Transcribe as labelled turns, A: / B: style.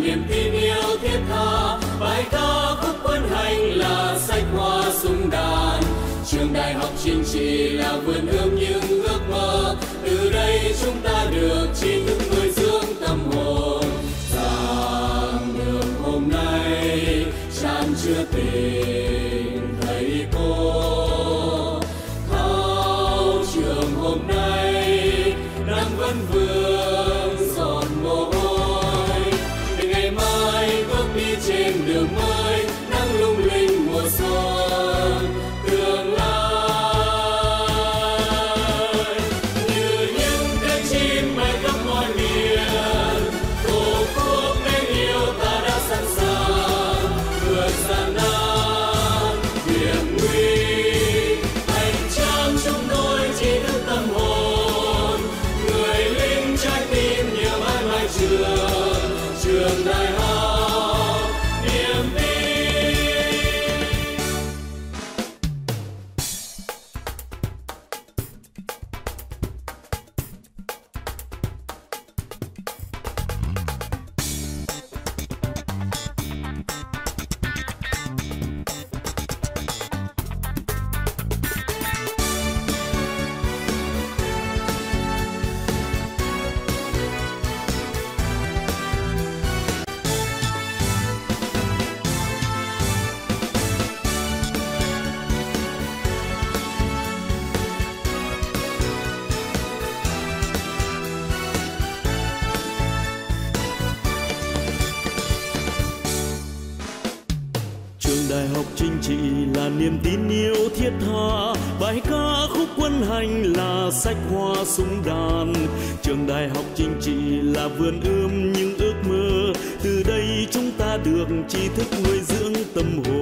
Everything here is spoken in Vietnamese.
A: niềm tin yêu thiết tha, bài ca khúc quân hành là sách hoa súng đàn. Trường đại học chính trị là vườn ươm những ước mơ, từ đây chúng ta được tri thức nuôi dưỡng tâm hồn. Giảng đường hôm nay chan chứa tình thầy cô, thao trường hôm nay nắng vẫn vương giọt mồ hôi. Để ngày mai bước đi trên đường mới, nắng lung linh mùa xuân tương lai. Như những cánh chim bay khắp mọi miền, tổ quốc mến yêu ta đã sẵn sàng vượt gian nan hiểm nguy. Hành trang chúng tôi chỉ thức tâm hồn, người lính trái tim nhiều mãi mãi trường đại học niềm tin.
B: Đại học chính trị là niềm tin yêu thiết tha, bài ca khúc quân hành là sách hoa súng đàn. Trường đại học chính trị là vườn ươm những ước mơ, từ đây chúng ta được tri thức nuôi dưỡng tâm hồn.